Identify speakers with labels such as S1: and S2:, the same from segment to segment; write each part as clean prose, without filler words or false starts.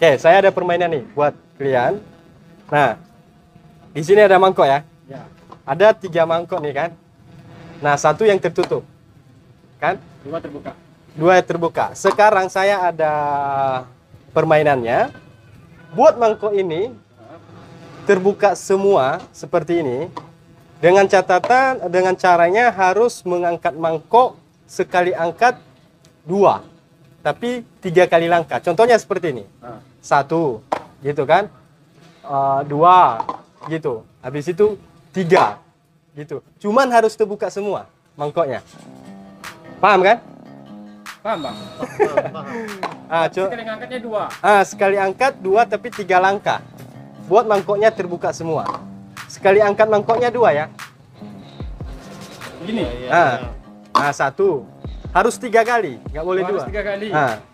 S1: Oke, saya ada permainan nih buat kalian. Nah, di sini ada mangkok ya.
S2: Ya.
S1: Ada 3 mangkok nih kan. Nah, 1 yang tertutup. Kan?
S2: 2 terbuka.
S1: 2 yang terbuka. Sekarang saya ada permainannya. Buat mangkok ini terbuka semua seperti ini. Dengan catatan, dengan caranya harus mengangkat mangkok sekali angkat 2. Tapi 3 kali langkah. Contohnya seperti ini. 1, gitu kan? 2, gitu. Habis itu 3, gitu. Cuman harus terbuka semua mangkoknya. Paham kan?
S2: Paham, Bang? Sekali angkatnya 2.
S1: Sekali angkat 2 tapi 3 langkah. Buat mangkoknya terbuka semua. Sekali angkat mangkoknya 2 ya.
S2: Begini.
S1: 1. Harus 3 kali, nggak boleh 2.
S2: Harus 3 kali.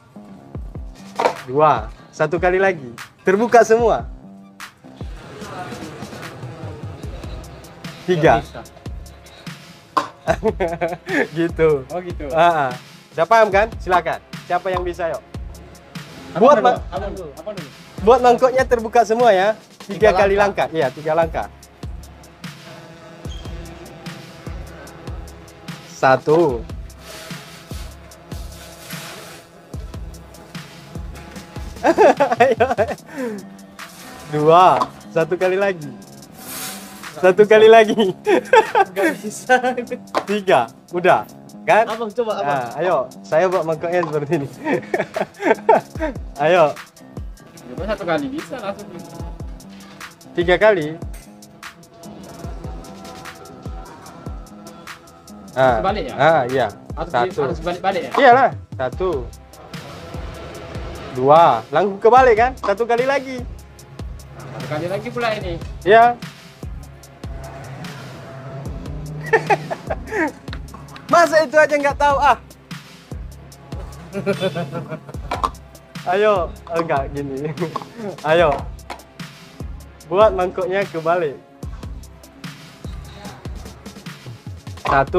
S1: 2. 1 kali lagi. Terbuka semua. 3. Gitu.
S2: Oh gitu.
S1: Udah paham kan? Silakan. Siapa yang bisa yuk?
S2: Abang dulu.
S1: Buat mangkoknya terbuka semua ya. 3 kali langkah. Iya, 3 langkah. 1. 2. 1 kali lagi. 1 kali lagi.
S2: Gak bisa.
S1: 3. Udah. Kan?
S3: Abang coba, abang.
S1: Ayo, saya buat mangkoknya seperti ini. Ayo.
S2: Coba 1 kali bisa langsung.
S1: 3 kali.
S2: Balik ya?
S1: Iya.
S2: Harus balik-balik ya?
S1: Iyalah. 1. 2. Langsung kebalik kan? 1 kali lagi.
S2: 1 kali lagi pula ini.
S1: Iya. Masa itu aja nggak tahu ah? Ayo, enggak gini. Ayo. Buat mangkoknya kebalik. 1.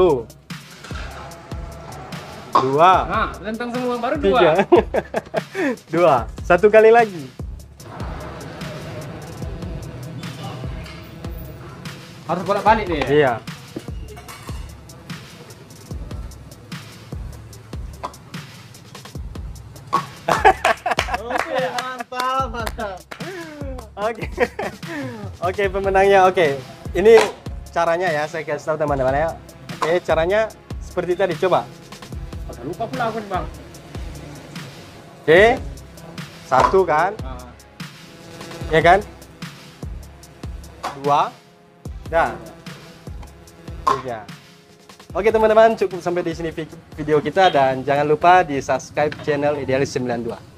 S1: 2.
S2: Nah, rentang semua baru 2.
S1: 2. 1 kali lagi.
S2: Harus bolak-balik nih ya?
S1: Iya.
S3: Oke, mantap.
S1: Oke. Oke, pemenangnya oke. Ini caranya ya, saya kasih tahu teman-teman ya. Oke, caranya seperti tadi, coba.
S2: Lupa pula aku nih, Bang.
S1: Oke. 1 kan? Ya kan? 2. Dah. 3. Oke teman-teman, cukup sampai di sini video kita dan jangan lupa di subscribe channel Idealis 92.